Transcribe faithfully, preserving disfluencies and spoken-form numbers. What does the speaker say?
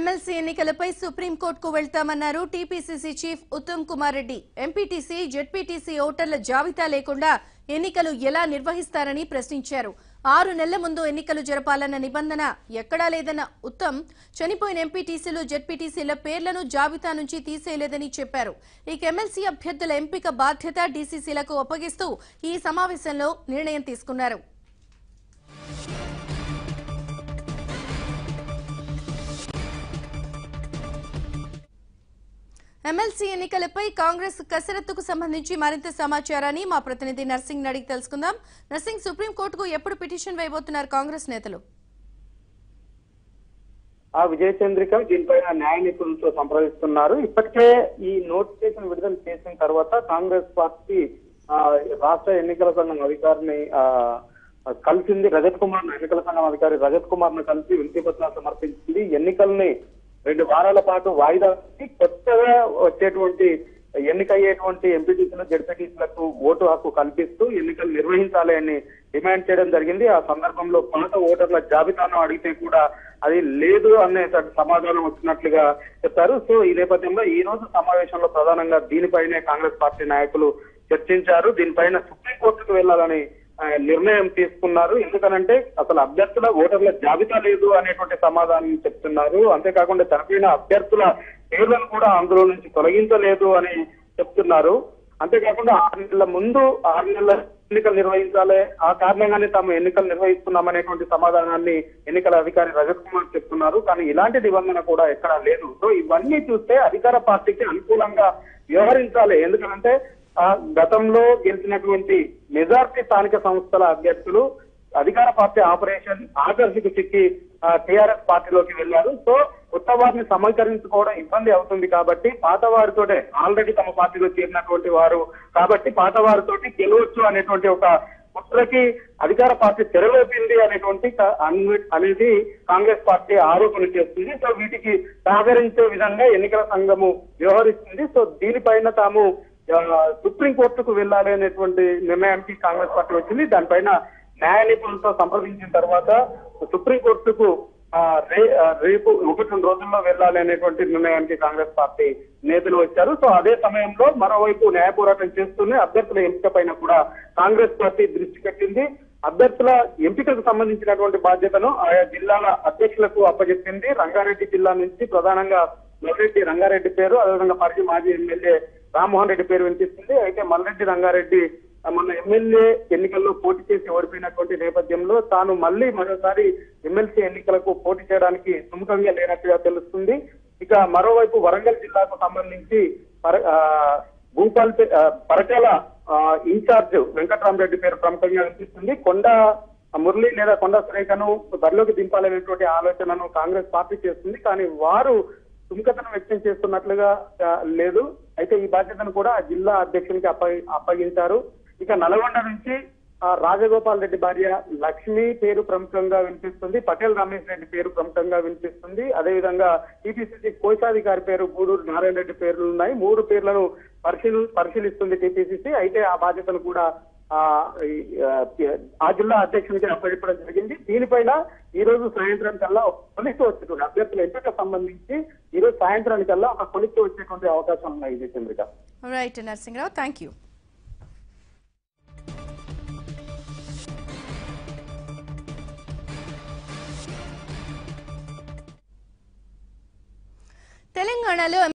MLC ఎన్నికలపై సుప్రీంకోర్టుకు వెళ్తామన్నారు TPCC chief Uttam Kumar Reddy. MPTC, ZPTC ఓటర్ల జాబితా లేకుండా ఎన్నికలు ఎలా నిర్వహిస్తారని ప్రశ్నించారు. ఆరు నెలల ముందు ఎన్నికలు జరపాలన్న నిబంధన ఎక్కడా లేదన్న ఉత్తమ్ చనిపోయిన ఎంపీటీసీలు, జెడ్పీటీసీల పేర్లను జాబితా నుంచి తీసేయలేదని చెప్పారు. ఇక ఎమ్మెల్సీ అభ్యర్థుల ఎంపిక బాధ్యత డీసీసీలకు అప్పగిస్తూ ఈ సమావేశంలో నిర్ణయం తీసుకున్నారు. ఎమ్మెల్సీ ఎన్నికలపై కాంగ్రెస్ కసరత్తుకు సంబంధించి మరింత సమాచారాన్ని మా ప్రతినిధి నర్సింగ్ అడిగి తెలుసుకుందాం. నర్సింగ్, సుప్రీంకోర్టుకు ఎప్పుడు పిటిషన్ వేయబోతున్నారు కాంగ్రెస్ నేతలు? ఆ విజయ చంద్రిక దీనిపైన న్యాయ నిపుణులతో సంప్రదిస్తున్నారు. ఇప్పటికే ఈ నోటిఫికేషన్ విడుదల చేసిన తర్వాత కాంగ్రెస్ పార్టీ రాష్ట్ర ఎన్నికల సంఘం అధికారిని కలిసింది. రజత్ కుమార్ ఎన్నికల సంఘం అధికారి రజత్ కుమార్ ను కలిసి వినతి పత్రాలు సమర్పించింది. ఎన్నికల్ని రెండు వారాల పాటు వాయిదా కొత్తగా వచ్చేటువంటి ఎన్నికయ్యేటువంటి ఎంపీటీసీలు, జెడ్పీటీసీలకు ఓటు హక్కు కల్పిస్తూ ఎన్నికలు నిర్వహించాలి అని డిమాండ్ చేయడం జరిగింది. ఆ సందర్భంలో పాత ఓటర్ల జాబితాను అడిగితే కూడా అది లేదు అనే సమాధానం వచ్చినట్లుగా చెప్పారు. సో ఈ నేపథ్యంలో ఈ రోజు సమావేశంలో ప్రధానంగా దీనిపైనే కాంగ్రెస్ పార్టీ నాయకులు చర్చించారు. దీనిపైన సుప్రీంకోర్టుకు వెళ్లాలని నిర్ణయం తీసుకున్నారు. ఎందుకనంటే అసలు అభ్యర్థుల ఓటర్ల జాబితా లేదు అనేటువంటి సమాధానం చెప్తున్నారు. అంతేకాకుండా చనిపోయిన అభ్యర్థుల పేర్లను కూడా అందులో నుంచి తొలగించలేదు అని చెప్తున్నారు. అంతేకాకుండా ఆరు నెలల ముందు ఆరు నెలల ఎన్నికలు నిర్వహించాలి, ఆ కారణంగానే తాము ఎన్నికలు నిర్వహిస్తున్నామనేటువంటి సమాధానాన్ని ఎన్నికల అధికారి రజత్ కుమార్ చెప్తున్నారు. కానీ ఇలాంటి నిబంధన కూడా ఎక్కడా లేదు. సో ఇవన్నీ చూస్తే అధికార పార్టీకి అనుకూలంగా వ్యవహరించాలి. ఎందుకంటే ఆ గతంలో గెలిచినటువంటి మెజార్టీ స్థానిక సంస్థల అభ్యర్థులు అధికార పార్టీ ఆపరేషన్ ఆకర్షకు చిక్కి టీఆర్ఎస్ పార్టీలోకి వెళ్లారు. సో కొత్త వారిని సమీకరించుకోవడం ఇబ్బంది అవుతుంది కాబట్టి పాత వారితోటే ఆల్రెడీ తమ పార్టీలో చేరినటువంటి వారు కాబట్టి పాత వారితోటి గెలవచ్చు అనేటువంటి ఒక కుట్రకి అధికార పార్టీ తెరవేపింది అనేటువంటి అనేది కాంగ్రెస్ పార్టీ ఆరోపణ చేస్తుంది. సో వీటికి సహకరించే విధంగా ఎన్నికల సంఘము వ్యవహరిస్తుంది. సో దీనిపైన తాము సుప్రీంకోర్టుకు వెళ్లాలి అనేటువంటి నిర్ణయానికి కాంగ్రెస్ పార్టీ వచ్చింది. దానిపైన న్యాయ నిపుణులతో సంప్రదించిన తర్వాత సుప్రీంకోర్టుకు రేపు ఒకటి రెండు రోజుల్లో వెళ్లాలి అనేటువంటి నిర్ణయానికి కాంగ్రెస్ పార్టీ నేతలు వచ్చారు. సో అదే సమయంలో మరోవైపు న్యాయ పోరాటం చేస్తూనే అభ్యర్థుల ఎంపిక పైన కూడా కాంగ్రెస్ పార్టీ దృష్టి పెట్టింది. అభ్యర్థుల ఎంపికకు సంబంధించినటువంటి బాధ్యతను ఆయా జిల్లాల అధ్యక్షులకు అప్పచెప్పింది. రంగారెడ్డి జిల్లా నుంచి ప్రధానంగా మల్రెడ్డి రంగారెడ్డి పేరు, అదేవిధంగా పరిగి మాజీ ఎమ్మెల్యే రామ్మోహన్ రెడ్డి పేరు వినిపిస్తుంది. అయితే మల్రెడ్డి రంగారెడ్డి మొన్న ఎమ్మెల్యే ఎన్నికల్లో పోటీ చేసి ఓడిపోయినటువంటి నేపథ్యంలో తాను మళ్ళీ మరోసారి ఎమ్మెల్సీ ఎన్నికలకు పోటీ చేయడానికి సుముఖంగా లేనట్టుగా తెలుస్తుంది. ఇక మరోవైపు వరంగల్ జిల్లాకు సంబంధించి భూపాల్ పరకాల ఇన్ఛార్జ్ వెంకట్రామరెడ్డి పేరు ప్రముఖంగా వినిపిస్తుంది. కొండ మురళి లేదా కొండ సురేఖను బరిలోకి దింపాలనేటువంటి ఆలోచనను కాంగ్రెస్ పార్టీ చేస్తుంది. కానీ వారు సుముఖతను వ్యక్తం చేస్తున్నట్లుగా లేదు. అయితే ఈ బాధ్యతను కూడా ఆ జిల్లా అధ్యక్షునికి అప్పగించారు. ఇక నల్గొండ నుంచి రాజగోపాల్ రెడ్డి భార్య లక్ష్మి పేరు ప్రముఖంగా వినిపిస్తుంది. పటేల్ రమేష్ రెడ్డి పేరు ప్రముఖంగా వినిపిస్తుంది. అదేవిధంగా టీపీసీసీ కోశాధికారి పేరు గూడూరు నారాయణ రెడ్డి పేర్లు ఉన్నాయి. మూడు పేర్లను పరిశీలి పరిశీలిస్తుంది టీపీసీసీ. అయితే ఆ బాధ్యతను కూడా ఆ ఆ జిల్లా అధ్యక్షునికి అప్పగించడం జరిగింది. దీనిపైన ఈ రోజు సాయంత్రం కల్లా ఒక కొలిక్కి వచ్చేటువంటి అభ్యర్థుల ఎంపిక సంబంధించి ఈ రోజు సాయంత్రానికల్లా ఒక కొలిక్కి వచ్చేటువంటి అవకాశం ఉన్నాయి. ఇది Chandrika. Right Narasimharao, thank you. తెలంగాణలో